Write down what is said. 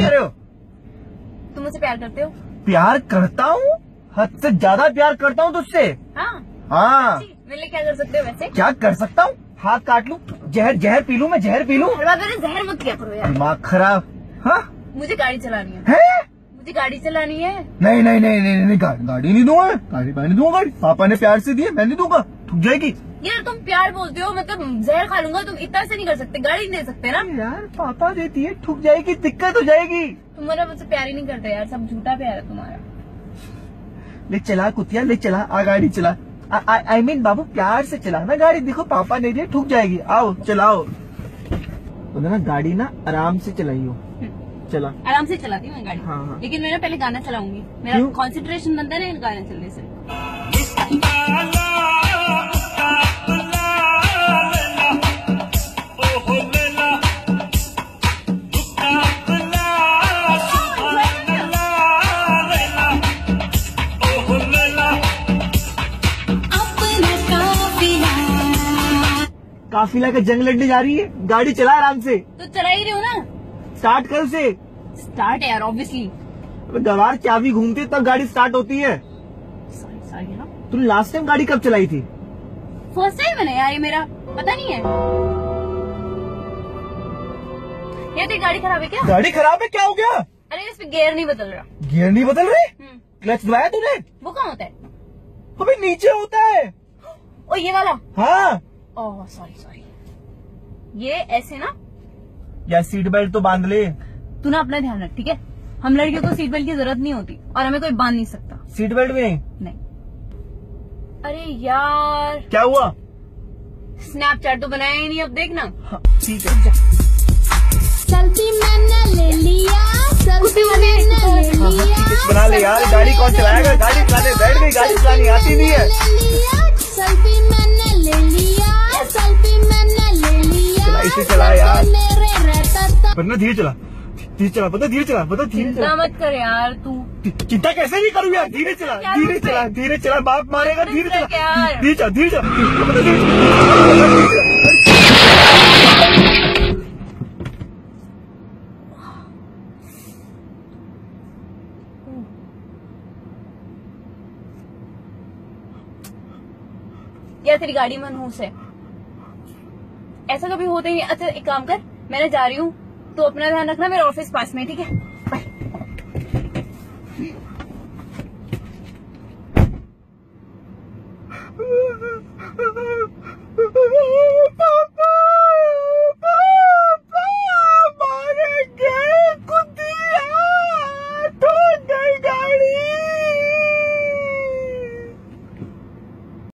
कह रहे हो? तुम मुझसे प्यार करते हो? प्यार करता हूँ, हद से ज्यादा प्यार करता हूँ तुझसे। हाँ। मेरे लिए क्या कर सकते हो वैसे? क्या कर सकता हूँ? हाथ काट लूं, जहर पी लूं, मैं जहर पी लूं। जहर मत किया करो यार। दिमाग खराब। हाँ, मुझे गाड़ी चलानी है। मुझे गाड़ी चलानी है। नहीं नहीं नहीं नहीं नहीं, गाड़ी नहीं दूंगा, गाड़ी मैं नहीं दूंगा। गाड़ी पापा ने प्यार से दी है, मैं नहीं दूंगा, ठुक जाएगी। यार तुम प्यार बोलते हो, मतलब जहर खा लूंगा, तुम इतना से नहीं कर सकते, गाड़ी नहीं दे सकते ना यार। पापा देती है, ठुक जाएगी, दिक्कत हो जाएगी। तुम्हारा मुझसे प्यार ही नहीं करते यार, सब झूठा प्यार है तुम्हारा। ले चला कुतिया, ले चला, आ गाड़ी चला। आई मीन बाबू, प्यार से चलाना गाड़ी। देखो पापा ने दिया, ठुक जाएगी। आओ चलाओ। तो ना गाड़ी ना आराम से चलाइयो। चला, आराम से चलाती हूँ मैं गाड़ी। हाँ। लेकिन मैं पहले गाना चलाऊंगी, मेरा कंसंट्रेशन बनता है ना गाना चलने से। काफिला का जंग लड़ने जा रही है, गाड़ी चला आराम से। तो चला ही रही हो ना। स्टार्ट कर उसे। स्टार्ट है यार, ऑब्वियसली। गवार चाबी घूमती है तब गाड़ी स्टार्ट होती है। सॉरी ना। तुम लास्ट टाइम गाड़ी कब चलाई थी? फर्स्ट टाइम है यार, ये मेरा पता नहीं है। ये तेरी गाड़ी खराब है क्या? गाड़ी खराब है, क्या हो गया? अरे इसमें गियर नहीं बदल रहा। गियर नहीं बदल रहे? क्लच दबाया तूने? वो कहाँ होता है? अबे नीचे होता है। ओ ये वाला? हाँ। Oh sorry. ये ऐसे ना? या सीट बेल्ट तो बांध ले। तू ना अपना ध्यान रख, ठीक है? हम लड़कियों को सीट बेल्ट की जरूरत नहीं होती, और हमें कोई बांध नहीं सकता। सीट बेल्ट भी नहीं। अरे यार क्या हुआ? स्नैपचैट तो बनाया ही नहीं, अब देखना। हाँ, ठीक है। सेल्फी मैंने ले लिया, सेल्फी मैंने ले लिया। बना ले यार, गाड़ी कौन चलाएगा? गाड़ी चलाने बैठ गई, गाड़ी चलानी आती नहीं है। सेल्फी मैंने ले लिया, सेल्फी मैंने ले लिया। इसे चला यार, मेरे रहता था। वरना धीरे चला, धीरे चला, पता धीरे चला, पता धीरे चला। चिंता मत कर यार तू। चिंता कैसे नहीं करूँ यार? धीरे चला, धीरे चला, धीरे चला, बाप मारेगा। धीरे चला, धीरे चला, धीरे चला, पता धीरे चला। यार तेरी गाड़ी मनहूस है, ऐसा कभी होता ही नहीं। अच्छा एक काम कर, मैं जा रही हूँ, तो अपना ध्यान रखना, मेरा ऑफिस पास में, ठीक है?